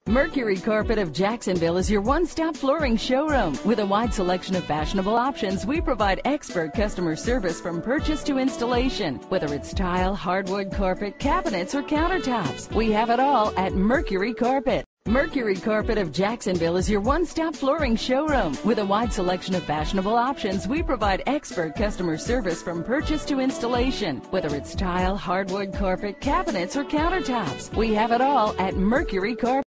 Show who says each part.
Speaker 1: Mercury Carpet of Jacksonville is your one-stop flooring showroom. With a wide selection of fashionable options, we provide expert customer service from purchase to installation. Whether it's tile, hardwood carpet, cabinets, or countertops, we have it all at Mercury Carpet. Mercury Carpet of Jacksonville is your one-stop flooring showroom. With a wide selection of fashionable options, we provide expert customer service from purchase to installation. Whether it's tile, hardwood carpet, cabinets, or countertops, we have it all at Mercury Carpet.